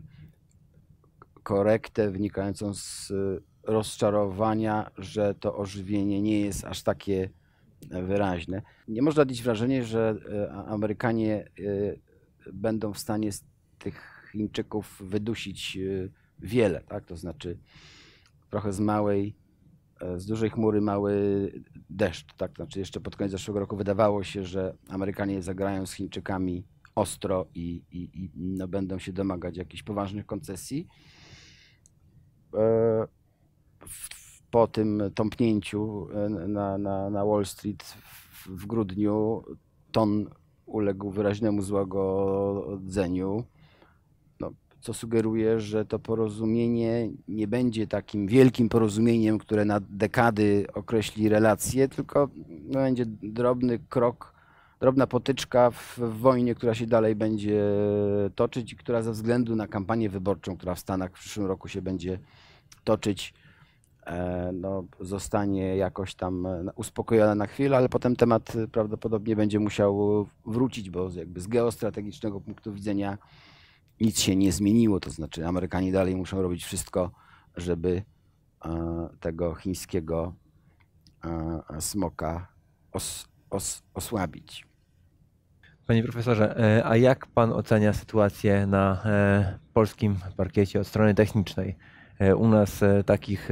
korektę wynikającą z rozczarowania, że to ożywienie nie jest aż takie wyraźne. Nie można odnieść wrażenia, że Amerykanie będą w stanie z tych Chińczyków wydusić wiele, tak? To znaczy trochę z małej, z dużej chmury mały deszcz, tak? To znaczy jeszcze pod koniec zeszłego roku wydawało się, że Amerykanie zagrają z Chińczykami ostro i, i, i no będą się domagać jakichś poważnych koncesji. Po tym tąpnięciu na, na, na Wall Street w, w grudniu ton uległ wyraźnemu złagodzeniu, no, co sugeruje, że to porozumienie nie będzie takim wielkim porozumieniem, które na dekady określi relacje, tylko no, będzie drobny krok drobna potyczka w, w wojnie, która się dalej będzie toczyć i która ze względu na kampanię wyborczą, która w Stanach w przyszłym roku się będzie toczyć, no, zostanie jakoś tam uspokojona na chwilę, ale potem temat prawdopodobnie będzie musiał wrócić, bo jakby z geostrategicznego punktu widzenia nic się nie zmieniło. To znaczy Amerykanie dalej muszą robić wszystko, żeby tego chińskiego smoka os, os, osłabić. Panie profesorze, a jak pan ocenia sytuację na polskim parkiecie od strony technicznej? U nas takich,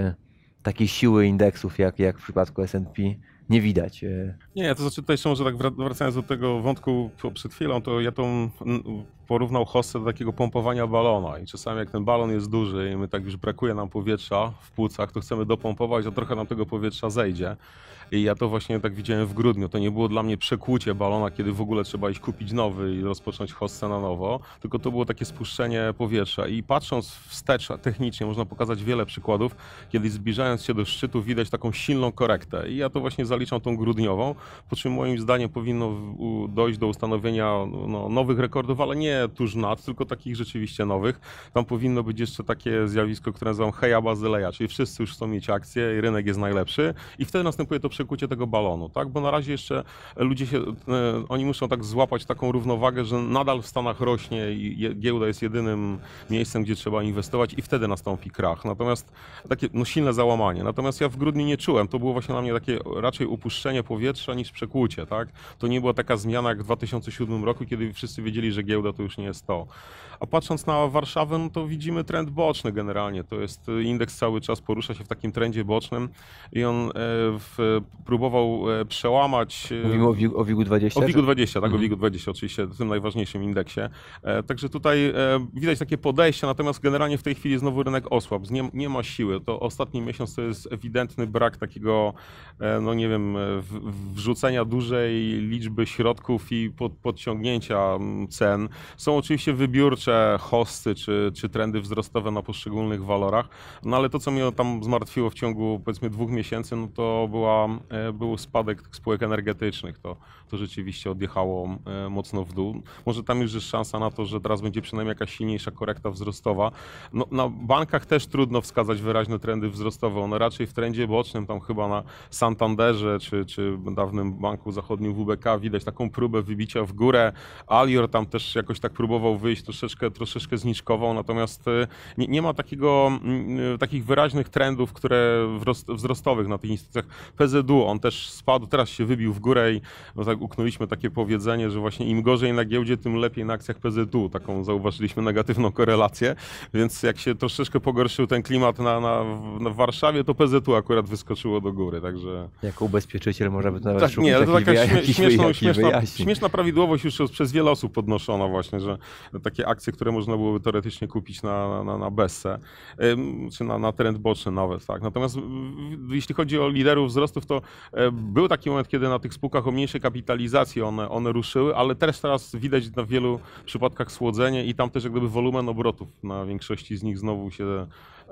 takiej siły indeksów jak, jak w przypadku S and P nie widać. Nie, to znaczy tutaj jeszcze może tak wracając do tego wątku przed chwilą, to ja tą porównał hossę do takiego pompowania balona i czasami jak ten balon jest duży i my tak już brakuje nam powietrza w płucach, to chcemy dopompować, a trochę nam tego powietrza zejdzie. I ja to właśnie tak widziałem w grudniu. To nie było dla mnie przekłucie balona, kiedy w ogóle trzeba iść kupić nowy i rozpocząć hossę na nowo, tylko to było takie spuszczenie powietrza. I patrząc wstecz technicznie można pokazać wiele przykładów, kiedy zbliżając się do szczytu widać taką silną korektę. I ja to właśnie zaliczam tą grudniową, po czym moim zdaniem powinno dojść do ustanowienia no, nowych rekordów, ale nie tuż nad, tylko takich rzeczywiście nowych. Tam powinno być jeszcze takie zjawisko, które nazywam heja bazyleja, czyli wszyscy już chcą mieć akcje i rynek jest najlepszy i wtedy następuje to przekucie tego balonu, tak? Bo na razie jeszcze ludzie się, oni muszą tak złapać taką równowagę, że nadal w Stanach rośnie i giełda jest jedynym miejscem, gdzie trzeba inwestować i wtedy nastąpi krach. Natomiast takie no, silne załamanie. Natomiast ja w grudniu nie czułem, to było właśnie dla mnie takie raczej upuszczenie powietrza niż przekłucie, tak? To nie była taka zmiana jak w dwa tysiące siódmym roku, kiedy wszyscy wiedzieli, że giełda to już nie jest to. A patrząc na Warszawę, no to widzimy trend boczny generalnie. To jest indeks cały czas porusza się w takim trendzie bocznym i on w, próbował przełamać... Mówimy o, o WIG-u dwadzieścia? O WIG-u dwadzieścia, tak, mhm. o WIG-u dwadzieścia oczywiście, tym najważniejszym indeksie. Także tutaj widać takie podejście, natomiast generalnie w tej chwili znowu rynek osłabł, nie, nie ma siły. To ostatni miesiąc to jest ewidentny brak takiego, no nie wiem, wrzucenia dużej liczby środków i pod, podciągnięcia cen. Są oczywiście wybiórcze hossy czy, czy trendy wzrostowe na poszczególnych walorach, no ale to, co mnie tam zmartwiło w ciągu powiedzmy dwóch miesięcy, no to była, był spadek tych spółek energetycznych. To, to rzeczywiście odjechało mocno w dół. Może tam już jest szansa na to, że teraz będzie przynajmniej jakaś silniejsza korekta wzrostowa. No, na bankach też trudno wskazać wyraźne trendy wzrostowe. One raczej w trendzie bocznym, tam chyba na Santanderze czy, czy dawnym Banku Zachodnim W B K widać taką próbę wybicia w górę. Alior tam też jakoś tak próbował wyjść, troszeczkę, troszeczkę zniżkował, natomiast nie, nie ma takiego, takich wyraźnych trendów, które wzrostowych na tych instytucjach. P Z U, on też spadł, teraz się wybił w górę i no tak uknęliśmy takie powiedzenie, że właśnie im gorzej na giełdzie, tym lepiej na akcjach P Z U. Taką zauważyliśmy negatywną korelację, więc jak się troszeczkę pogorszył ten klimat na, na, na Warszawie, to P Z U akurat wyskoczyło do góry, także... Jako ubezpieczyciel może by to nawet tak, szukać nie, ale to taka wyja- śmie- śmieszna, śmieszna, wyjaśnień. śmieszna prawidłowość już przez wiele osób podnoszona właśnie, że takie akcje, które można byłoby teoretycznie kupić na, na, na bessę, czy na, na trend boczny nawet, tak. Natomiast jeśli chodzi o liderów wzrostów, to był taki moment, kiedy na tych spółkach o mniejszej kapitalizacji one, one ruszyły, ale też teraz widać na wielu przypadkach słodzenie i tam też jak gdyby wolumen obrotów na większości z nich znowu się,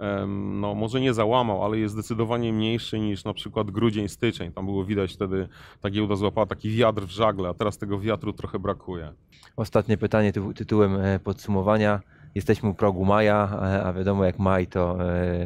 no może nie załamał, ale jest zdecydowanie mniejszy niż na przykład grudzień, styczeń. Tam było widać wtedy, ta giełda złapała taki wiatr w żagle, a teraz tego wiatru trochę brakuje. Ostatnie pytanie ty- tytułem podsumowania. Jesteśmy u progu maja, a wiadomo jak maj to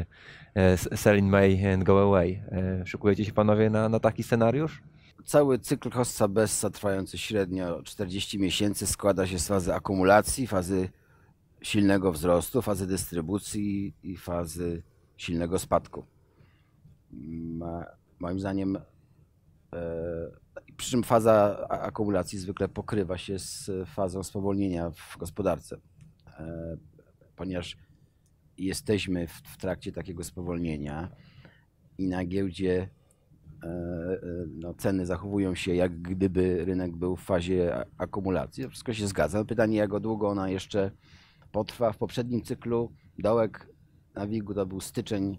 sell in May and go away. Szykujecie się panowie na, na taki scenariusz? Cały cykl Hossa Bessa trwający średnio czterdzieści miesięcy składa się z fazy akumulacji, fazy silnego wzrostu, fazy dystrybucji i fazy silnego spadku. Moim zdaniem, przy czym faza akumulacji zwykle pokrywa się z fazą spowolnienia w gospodarce, ponieważ jesteśmy w, w trakcie takiego spowolnienia i na giełdzie no, ceny zachowują się, jak gdyby rynek był w fazie akumulacji. To wszystko się zgadza. Pytanie, jak długo ona jeszcze potrwa. W poprzednim cyklu dołek na wigu to był styczeń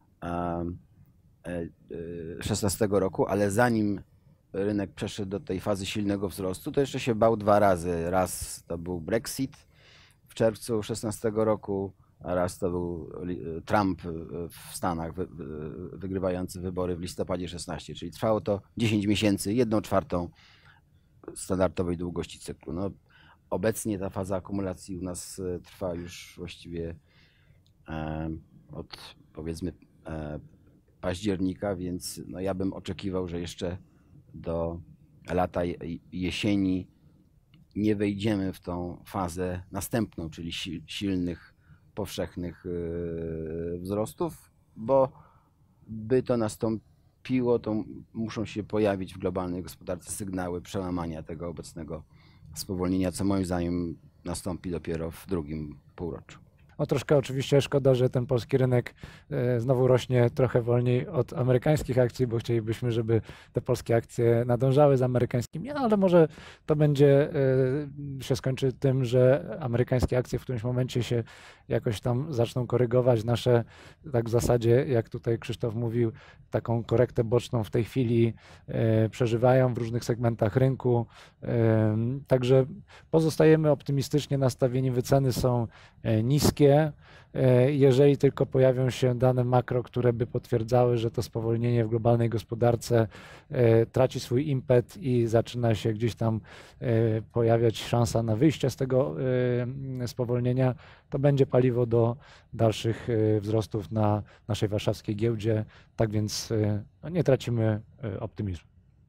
szesnastego roku, ale zanim rynek przeszedł do tej fazy silnego wzrostu, to jeszcze się bał dwa razy. Raz to był Brexit w czerwcu szesnastego roku, a raz to był Trump w Stanach wygrywający wybory w listopadzie szesnastym, czyli trwało to dziesięć miesięcy, jedną czwartą standardowej długości cyklu. No, obecnie ta faza akumulacji u nas e, trwa już właściwie e, od powiedzmy e, października, więc no, ja bym oczekiwał, że jeszcze do lata i jesieni nie wejdziemy w tą fazę następną, czyli si silnych, powszechnych e, wzrostów, bo by to nastąpiło, to muszą się pojawić w globalnej gospodarce sygnały przełamania tego obecnego spowolnienia, co moim zdaniem nastąpi dopiero w drugim półroczu. No troszkę oczywiście szkoda, że ten polski rynek e, znowu rośnie trochę wolniej od amerykańskich akcji, bo chcielibyśmy, żeby te polskie akcje nadążały z amerykańskimi, no, ale może to będzie e, się skończy tym, że amerykańskie akcje w którymś momencie się jakoś tam zaczną korygować. Nasze, tak w zasadzie, jak tutaj Krzysztof mówił, taką korektę boczną w tej chwili e, przeżywają w różnych segmentach rynku. E, także pozostajemy optymistycznie nastawieni, wyceny są e, niskie. Jeżeli tylko pojawią się dane makro, które by potwierdzały, że to spowolnienie w globalnej gospodarce traci swój impet i zaczyna się gdzieś tam pojawiać szansa na wyjście z tego spowolnienia, to będzie paliwo do dalszych wzrostów na naszej warszawskiej giełdzie. Tak więc no, nie tracimy optymizmu.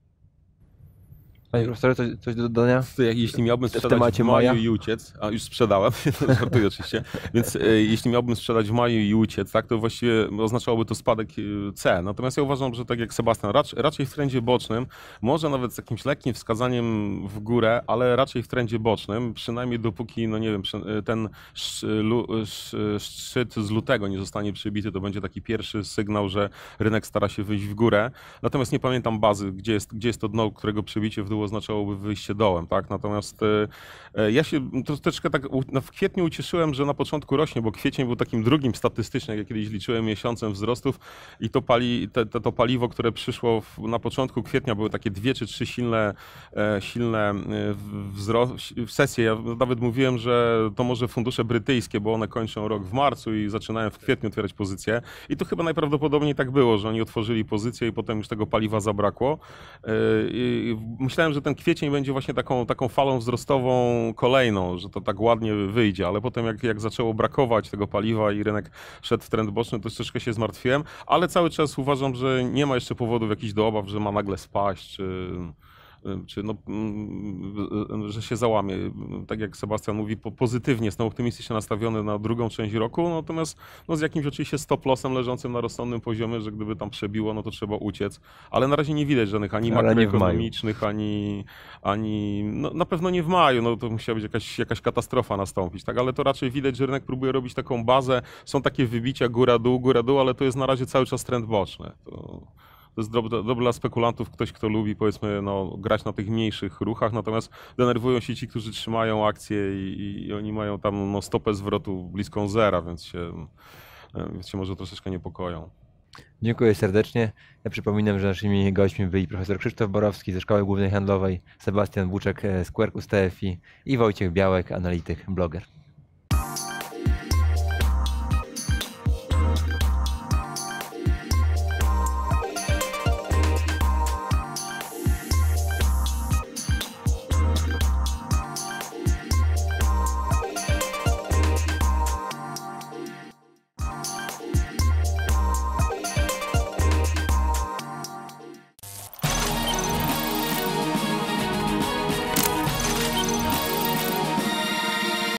Panie profesorze, coś, coś do dodania? To jak, jeśli miałbym W sprzedać temacie w maju maja? i uciec, a już sprzedałem, żartuję oczywiście, więc e, jeśli miałbym sprzedać w maju i uciec, tak, to właściwie oznaczałoby to spadek e, cen. Natomiast ja uważam, że tak jak Sebastian, rac, raczej w trendzie bocznym, może nawet z jakimś lekkim wskazaniem w górę, ale raczej w trendzie bocznym, przynajmniej dopóki, no nie wiem, ten sz, lu, sz, szczyt z lutego nie zostanie przybity, to będzie taki pierwszy sygnał, że rynek stara się wyjść w górę. Natomiast nie pamiętam bazy, gdzie jest, gdzie jest to dno, którego przebicie w dół oznaczałoby wyjście dołem, tak? Natomiast e, ja się troszeczkę tak w kwietniu ucieszyłem, że na początku rośnie, bo kwiecień był takim drugim statystycznym, jak ja kiedyś liczyłem, miesiącem wzrostów i to, pali, te, te, to paliwo, które przyszło w, na początku kwietnia, były takie dwie czy trzy silne, e, silne wzrost, sesje. Ja nawet mówiłem, że to może fundusze brytyjskie, bo one kończą rok w marcu i zaczynają w kwietniu otwierać pozycje i to chyba najprawdopodobniej tak było, że oni otworzyli pozycję i potem już tego paliwa zabrakło. E, i myślałem, że ten kwiecień będzie właśnie taką, taką falą wzrostową kolejną, że to tak ładnie wyjdzie, ale potem jak, jak zaczęło brakować tego paliwa i rynek szedł w trend boczny, to troszeczkę się zmartwiłem, ale cały czas uważam, że nie ma jeszcze powodów jakichś do obaw, że ma nagle spaść, czy, czy no, że się załamie. Tak jak Sebastian mówi, pozytywnie, jestem optymistycznie nastawiony na drugą część roku, natomiast no, z jakimś oczywiście stop lossem leżącym na rozsądnym poziomie, że gdyby tam przebiło, no to trzeba uciec, ale na razie nie widać żadnych ani Ale nie w makroekonomicznych, ani, ani no, na pewno nie w maju, no to musiała być jakaś, jakaś katastrofa nastąpić, tak, ale to raczej widać, że rynek próbuje robić taką bazę, są takie wybicia góra-dół, góra-dół, ale to jest na razie cały czas trend boczny. To... To jest dobre dla spekulantów, ktoś, kto lubi, powiedzmy, no, grać na tych mniejszych ruchach, natomiast denerwują się ci, którzy trzymają akcje i, i oni mają tam no, stopę zwrotu bliską zera, więc się, więc się może troszeczkę niepokoją. Dziękuję serdecznie. Ja przypominam, że naszymi gośćmi byli profesor Krzysztof Borowski ze Szkoły Głównej Handlowej, Sebastian Buczek z Quercus T F I i Wojciech Białek, analityk, bloger.